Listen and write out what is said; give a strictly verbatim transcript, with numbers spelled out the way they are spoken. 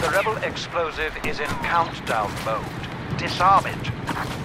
The rebel explosive is in countdown mode. Disarm it.